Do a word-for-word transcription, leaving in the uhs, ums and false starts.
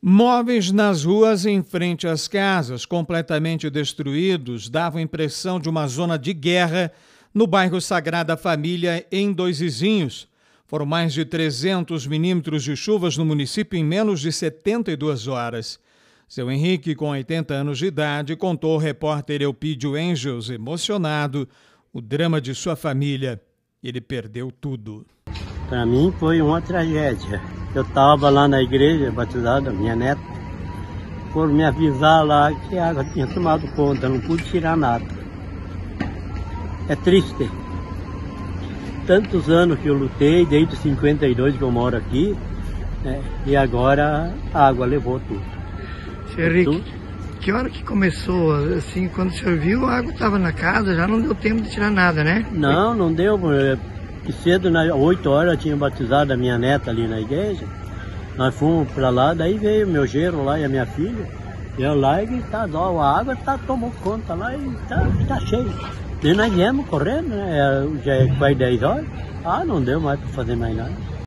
Móveis nas ruas em frente às casas, completamente destruídos, davam impressão de uma zona de guerra no bairro Sagrada Família, em Dois Vizinhos. Foram mais de trezentos milímetros de chuvas no município em menos de setenta e duas horas. Seu Henrique, com oitenta anos de idade, contou ao repórter Eupídio Engels, emocionado, o drama de sua família. Ele perdeu tudo. Para mim foi uma tragédia. Eu estava lá na igreja, batizada, minha neta, por me avisar lá que a água tinha tomado conta, não pude tirar nada. É triste. Tantos anos que eu lutei, desde cinquenta e dois que eu moro aqui, né, e agora a água levou tudo. Senhor Henrique, que hora que começou? Assim, quando o senhor viu, a água estava na casa, já não deu tempo de tirar nada, né? Não, não deu. Que cedo, às oito horas, eu tinha batizado a minha neta ali na igreja. Nós fomos para lá, daí veio meu genro lá e a minha filha. Eu lá e tá, ó, a água tá, tomou conta lá e tá, tá cheio. E nós viemos correndo, né? Já é quase dez horas. Ah, não deu mais para fazer mais nada.